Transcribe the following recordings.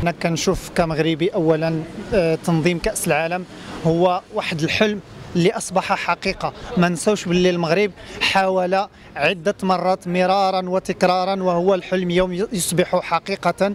أنا كنشوف كمغربي أولا تنظيم كأس العالم هو واحد الحلم اللي أصبح حقيقة. ما نسوش باللي المغرب حاول عدة مرات مرارا وتكرارا وهو الحلم اليوم يصبح حقيقة.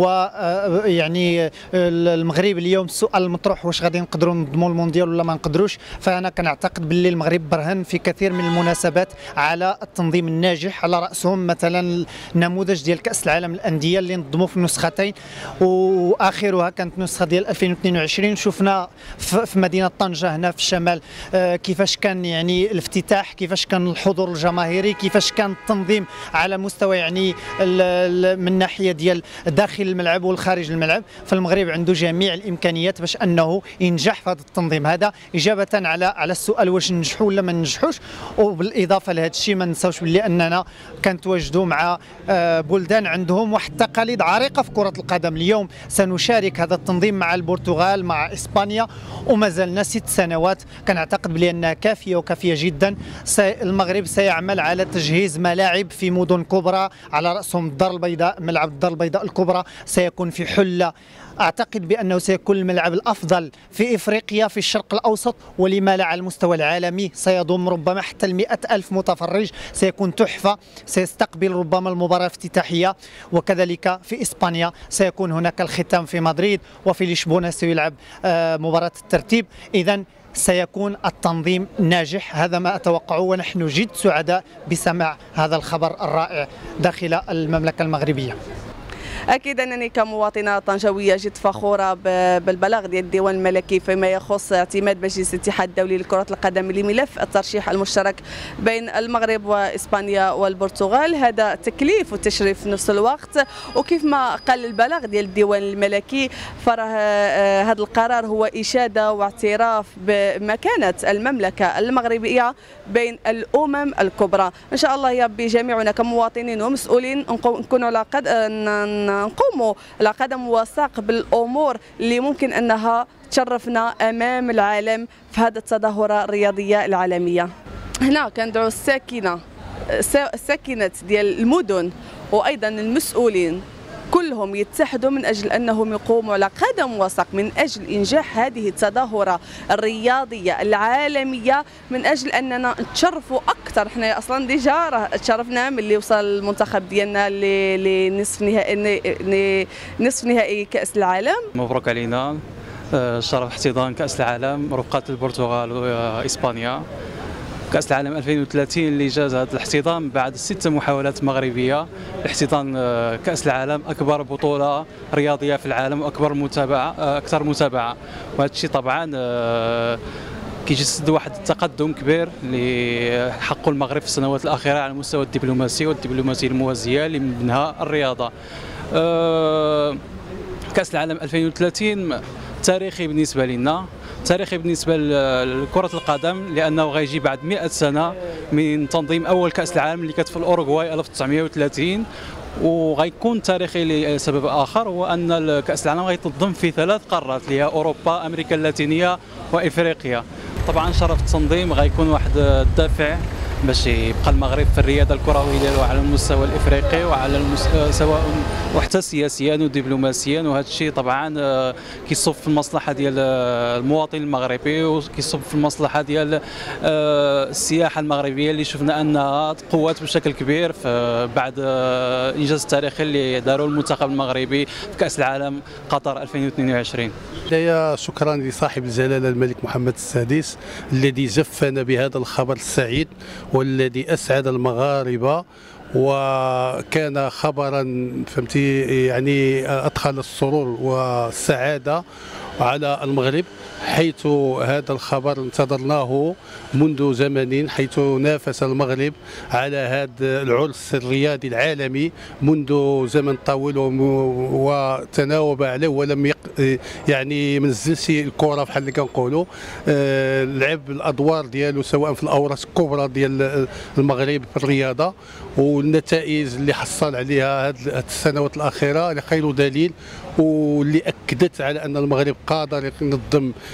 ويعني المغرب اليوم السؤال المطروح واش غادي نقدروا ننظموا المونديال ولا ما نقدروش. فأنا كنعتقد باللي المغرب برهن في كثير من المناسبات على التنظيم الناجح، على رأسهم مثلا نموذج ديال كأس العالم الأندية اللي نظموا في نسختين، وآخرها كانت نسخة ديال 2022. شفنا في مدينة طنجة هنا في الشمال كيفاش كان يعني الافتتاح، كيفاش كان الحضور الجماهيري، كيفاش كان التنظيم على مستوى يعني من ناحيه ديال داخل الملعب والخارج الملعب. فالمغرب عنده جميع الامكانيات باش انه ينجح في هذا التنظيم هذا، اجابه على السؤال واش ننجحوا ولا ما ننجحوش. وبالاضافه لهذا الشيء ما نساوش باللي اننا كنتواجدوا مع بلدان عندهم واحد التقاليد عريقه في كره القدم. اليوم سنشارك هذا التنظيم مع البرتغال مع اسبانيا وما زلنا 6 سنوات. كنعتقد بلي انها كافيه وكافيه جدا. المغرب سيعمل على تجهيز ملاعب في مدن كبرى، على راسهم الدار البيضاء. ملعب الدار البيضاء الكبرى سيكون في حله، اعتقد بانه سيكون الملعب الافضل في افريقيا في الشرق الاوسط، ولما لا على المستوى العالمي. سيضم ربما حتى 100,000 متفرج، سيكون تحفه، سيستقبل ربما المباراه الافتتاحيه. وكذلك في اسبانيا سيكون هناك الختام في مدريد، وفي لشبونه سيلعب مباراه الترتيب. اذا سيكون التنظيم ناجح، هذا ما أتوقعه، ونحن جد سعداء بسماع هذا الخبر الرائع داخل المملكة المغربية. اكيد انني كمواطنه طنجاويه جد فخوره بالبلاغ ديال الديوان الملكي فيما يخص اعتماد مجلس الاتحاد الدولي لكره القدم لملف الترشيح المشترك بين المغرب واسبانيا والبرتغال. هذا تكليف وتشريف في نفس الوقت، وكيف ما قال البلاغ ديال الديوان الملكي فراه هذا القرار هو اشاده واعتراف بمكانه المملكه المغربيه بين الامم الكبرى. ان شاء الله يا ربي جميعنا كمواطنين ومسؤولين نكونوا نقوموا على قدم وساق بالامور اللي ممكن انها تشرفنا امام العالم في هذه التظاهره الرياضيه العالميه. هنا كندعو الساكنه ديال المدن وايضا المسؤولين كلهم يتحدوا من اجل انهم يقوموا على قدم وساق من اجل انجاح هذه التظاهره الرياضيه العالميه، من اجل اننا نتشرفوا اكثر. حنا اصلا ديجا راه تشرفنا ملي وصل المنتخب ديالنا نصف نهائي كاس العالم. مبروك علينا شرف احتضان كاس العالم رفقه البرتغال واسبانيا. كأس العالم 2030 اللي جاز هذا الاحتضان بعد 6 محاولات مغربية لاحتضان كأس العالم، أكبر بطولة رياضية في العالم وأكبر متابعة، أكثر متابعة. وهذا الشيء طبعا كيجسد واحد التقدم كبير اللي حقه المغرب في السنوات الأخيرة على المستوى الدبلوماسي والدبلوماسية الموازية اللي منها الرياضة. كأس العالم 2030 تاريخي بالنسبة لنا، تاريخي بالنسبه لكره القدم، لانه غيجي بعد 100 سنه من تنظيم اول كاس العالم اللي كانت في الاوروغواي 1930. وغيكون تاريخي لسبب اخر، هو ان كاس العالم غيتنظم في 3 قارات اللي هي اوروبا، امريكا اللاتينيه وافريقيا. طبعا شرف التنظيم غيكون واحد الدافع باش يبقى المغرب في الرياده الكرويه ديالو على المستوى الافريقي وعلى سواء وحتى سياسيا ودبلوماسيا. وهذا الشيء طبعا كيصب في المصلحه ديال المواطن المغربي، وكيصب في المصلحه ديال السياحه المغربيه اللي شفنا انها تقوات بشكل كبير بعد الانجاز التاريخي اللي داروا المنتخب المغربي في كاس العالم قطر 2022. بداية شكرا لصاحب الجلاله الملك محمد السادس الذي جفنا بهذا الخبر السعيد والذي اسعد المغاربه، وكان خبرا فهمتي يعني ادخل السرور والسعاده على المغرب، حيث هذا الخبر انتظرناه منذ زمن، حيث نافس المغرب على هذا العرس الرياضي العالمي منذ زمن طويل وتناوب عليه ولم يعني منزلش الكره بحال اللي كنقولوا. لعب الادوار ديالو سواء في الاوراق الكبرى ديال المغرب في الرياضه، والنتائج اللي حصل عليها هذه السنوات الاخيره خير دليل، واللي اكدت على ان المغرب قادر ينظم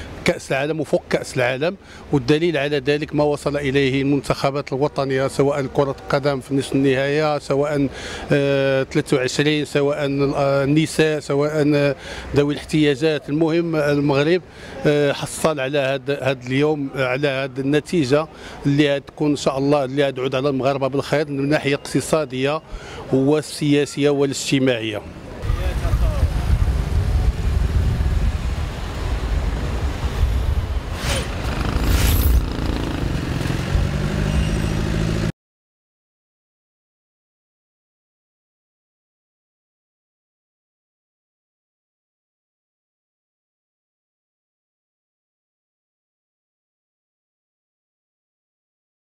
كأس العالم وفوق كأس العالم. والدليل على ذلك ما وصل إليه المنتخبات الوطنية، سواء كرة القدم في نصف النهاية، سواء 23، سواء النساء، سواء ذوي الاحتياجات. المهم المغرب حصل على هذا اليوم، على هذه النتيجة اللي تكون إن شاء الله اللي تعود على المغاربة بالخير من الناحية الاقتصادية والسياسية والاجتماعية.